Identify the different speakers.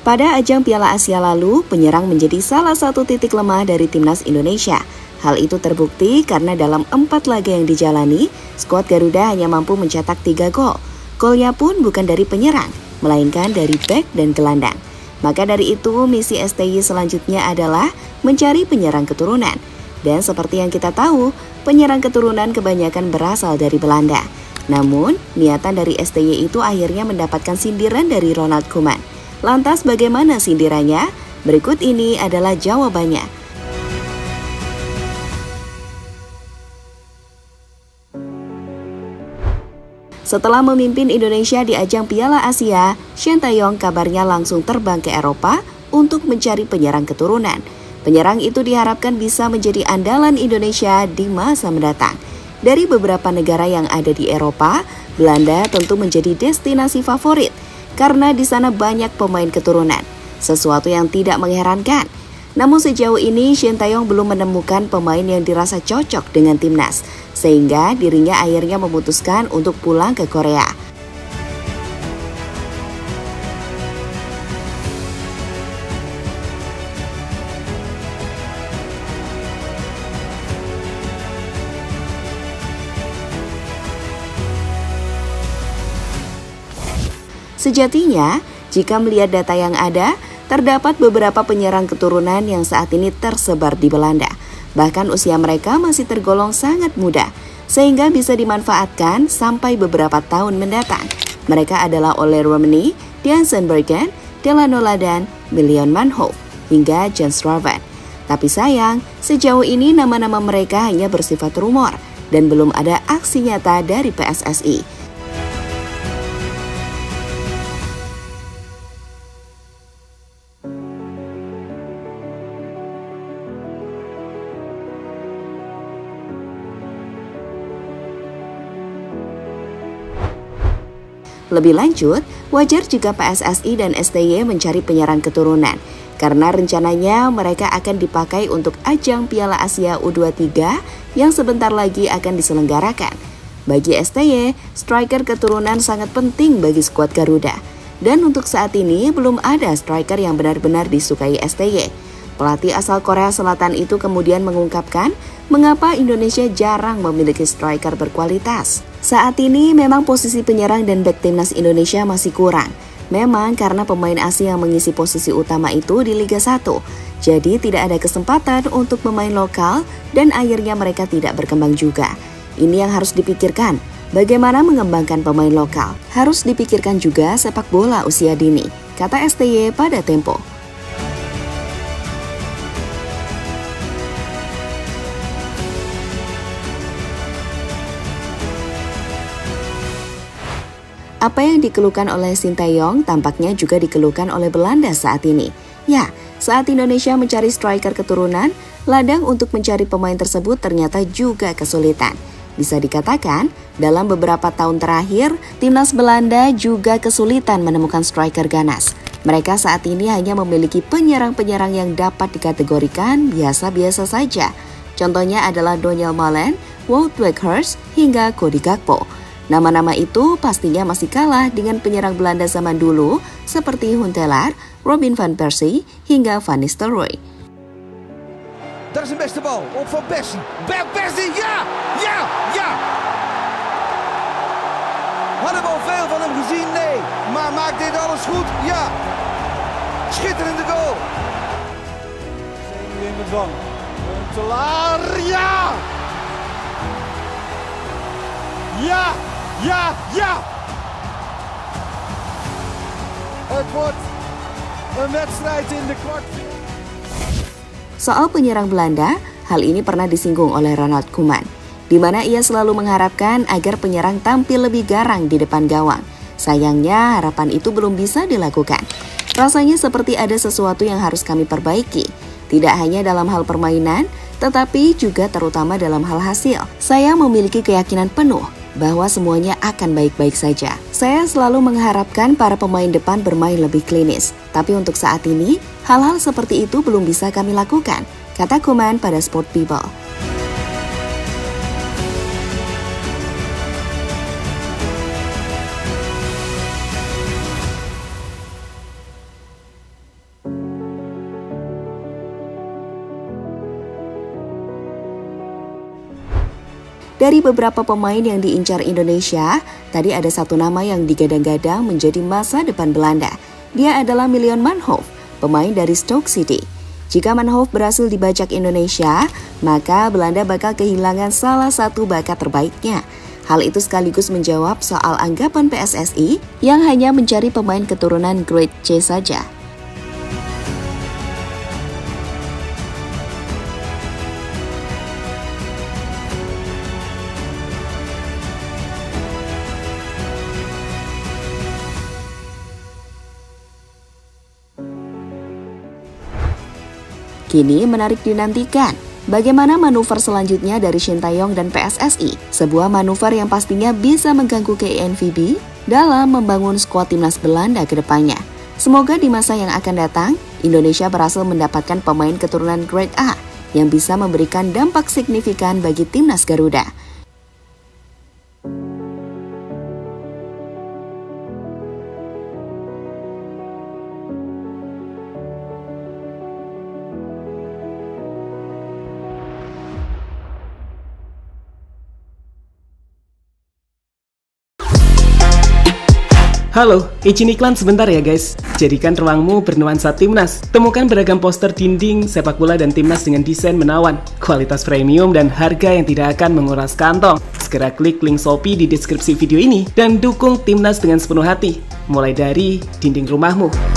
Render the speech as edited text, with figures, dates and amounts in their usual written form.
Speaker 1: Pada ajang Piala Asia lalu, penyerang menjadi salah satu titik lemah dari timnas Indonesia. Hal itu terbukti karena dalam 4 laga yang dijalani, skuad Garuda hanya mampu mencetak 3 gol. Golnya pun bukan dari penyerang, melainkan dari bek dan gelandang. Maka dari itu, misi STY selanjutnya adalah mencari penyerang keturunan. Dan seperti yang kita tahu, penyerang keturunan kebanyakan berasal dari Belanda. Namun, niatan dari STY itu akhirnya mendapatkan sindiran dari Ronald Koeman. Lantas bagaimana sindirannya? Berikut ini adalah jawabannya. Setelah memimpin Indonesia di ajang Piala Asia, Shin Tae-yong kabarnya langsung terbang ke Eropa untuk mencari penyerang keturunan. Penyerang itu diharapkan bisa menjadi andalan Indonesia di masa mendatang. Dari beberapa negara yang ada di Eropa, Belanda tentu menjadi destinasi favorit karena di sana banyak pemain keturunan, sesuatu yang tidak mengherankan. Namun sejauh ini Shin Tae-yong belum menemukan pemain yang dirasa cocok dengan timnas, sehingga dirinya akhirnya memutuskan untuk pulang ke Korea. Sejatinya, jika melihat data yang ada, terdapat beberapa penyerang keturunan yang saat ini tersebar di Belanda. Bahkan usia mereka masih tergolong sangat muda, sehingga bisa dimanfaatkan sampai beberapa tahun mendatang. Mereka adalah Ole Romani, Diansen Bergen, Delano Ladan, Milion Manhoef, hingga Jens Raven. Tapi sayang, sejauh ini nama-nama mereka hanya bersifat rumor dan belum ada aksi nyata dari PSSI. Lebih lanjut, wajar jika PSSI dan STY mencari penyerang keturunan, karena rencananya mereka akan dipakai untuk ajang Piala Asia U23 yang sebentar lagi akan diselenggarakan. Bagi STY, striker keturunan sangat penting bagi skuad Garuda. Dan untuk saat ini belum ada striker yang benar-benar disukai STY. Pelatih asal Korea Selatan itu kemudian mengungkapkan mengapa Indonesia jarang memiliki striker berkualitas. Saat ini memang posisi penyerang dan bek timnas Indonesia masih kurang. Memang karena pemain asing yang mengisi posisi utama itu di Liga 1. Jadi tidak ada kesempatan untuk pemain lokal dan akhirnya mereka tidak berkembang juga. Ini yang harus dipikirkan. Bagaimana mengembangkan pemain lokal? Harus dipikirkan juga sepak bola usia dini, kata STY pada Tempo. Apa yang dikeluhkan oleh Shin Tae-yong tampaknya juga dikeluhkan oleh Belanda saat ini. Ya, saat Indonesia mencari striker keturunan, ladang untuk mencari pemain tersebut ternyata juga kesulitan. Bisa dikatakan, dalam beberapa tahun terakhir, timnas Belanda juga kesulitan menemukan striker ganas. Mereka saat ini hanya memiliki penyerang-penyerang yang dapat dikategorikan biasa-biasa saja. Contohnya adalah Donyell Malen, Wout Weghorst, hingga Cody Gakpo. Nama-nama itu pastinya masih kalah dengan penyerang Belanda zaman dulu seperti Huntelaar, Robin van Persie, hingga Van Nistelrooy.
Speaker 2: Dat is een beste bal op Van Persie. Persie, ja! Ja! Ja! Hadden we al veel van hem gezien? Nee. Maar maakt dit alles goed? Ja! Schitterende goal! Zenuw in bedwang. Huntelaar, ja! Ja! Ja, ja! Het wordt een wedstrijd in de kwartfinale.
Speaker 1: Soal penyerang Belanda, hal ini pernah disinggung oleh Ronald Koeman, di mana ia selalu mengharapkan agar penyerang tampil lebih garang di depan gawang. Sayangnya, harapan itu belum bisa dilakukan. Rasanya seperti ada sesuatu yang harus kami perbaiki, tidak hanya dalam hal permainan, tetapi juga terutama dalam hal hasil. Saya memiliki keyakinan penuh bahwa semuanya akan baik-baik saja. Saya selalu mengharapkan para pemain depan bermain lebih klinis. Tapi untuk saat ini, hal-hal seperti itu belum bisa kami lakukan, kata Koeman pada Sport People. Dari beberapa pemain yang diincar Indonesia, tadi ada satu nama yang digadang-gadang menjadi masa depan Belanda. Dia adalah Milan Manhoef, pemain dari Stoke City. Jika Manhoef berhasil dibajak Indonesia, maka Belanda bakal kehilangan salah satu bakat terbaiknya. Hal itu sekaligus menjawab soal anggapan PSSI yang hanya mencari pemain keturunan Grade C saja. Kini menarik dinantikan, bagaimana manuver selanjutnya dari Shin Tae-yong dan PSSI. Sebuah manuver yang pastinya bisa mengganggu KINVB dalam membangun skuad timnas Belanda ke depannya. Semoga di masa yang akan datang, Indonesia berhasil mendapatkan pemain keturunan Grade A yang bisa memberikan dampak signifikan bagi timnas Garuda.
Speaker 3: Halo, izin iklan sebentar ya guys. Jadikan ruangmu bernuansa timnas. Temukan beragam poster dinding, sepak bola dan timnas dengan desain menawan, kualitas premium dan harga yang tidak akan menguras kantong. Segera klik link Shopee di deskripsi video ini dan dukung timnas dengan sepenuh hati. Mulai dari dinding rumahmu.